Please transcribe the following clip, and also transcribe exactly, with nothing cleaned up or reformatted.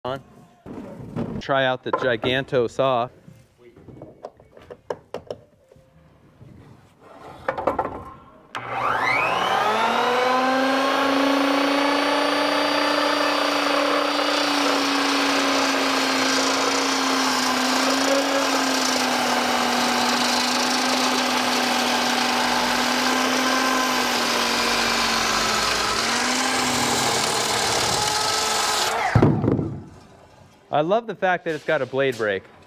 on. Try out the Giganto saw. I love the fact that it's got a blade brake.